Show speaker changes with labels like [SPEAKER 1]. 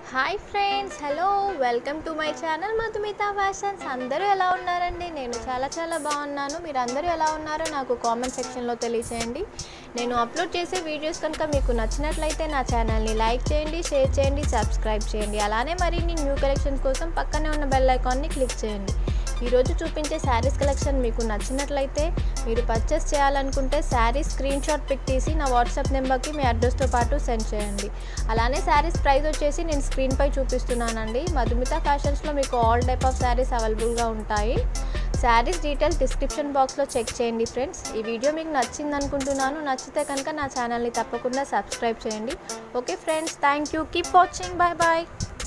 [SPEAKER 1] Hi friends, hello, welcome to my channel Madhumita fashions. అందరూ ఎలా ఉన్నారండి? నేను చాలా బాగున్నాను. మీరు అందరూ ఎలా ఉన్నారో నాకు కామెంట్ సెక్షన్లో తెలియచేయండి. నేను అప్లోడ్ చేసే వీడియోస్ కనుక మీకు నచ్చినట్లయితే నా ఛానల్ని లైక్ చేయండి, షేర్ చేయండి, సబ్స్క్రైబ్ చేయండి. అలానే మరిన్ని న్యూ కలెక్షన్స్ కోసం పక్కనే ఉన్న బెల్ ఐకాన్ని క్లిక్ చేయండి. ఈరోజు చూపించే శారీస్ కలెక్షన్ మీకు నచ్చినట్లయితే మీరు పర్చేస్ చేయాలనుకుంటే శారీ స్క్రీన్ షాట్ పిక్ తీసి నా వాట్సాప్ నెంబర్కి మీ అడ్రస్తో పాటు సెండ్ చేయండి. అలానే శారీస్ ప్రైస్ వచ్చేసి నేను స్క్రీన్పై చూపిస్తున్నానండి. మధుమిత ఫ్యాషన్స్లో మీకు ఆల్ టైప్ ఆఫ్ శారీస్ అవైలబుల్గా ఉంటాయి. శారీస్ డీటెయిల్స్ డిస్క్రిప్షన్ బాక్స్లో చెక్ చేయండి ఫ్రెండ్స్. ఈ వీడియో మీకు నచ్చింది అనుకుంటున్నాను. నచ్చితే కనుక నా ఛానల్ని తప్పకుండా సబ్స్క్రైబ్ చేయండి. Okay friends, thank you. Keep watching. Bye bye.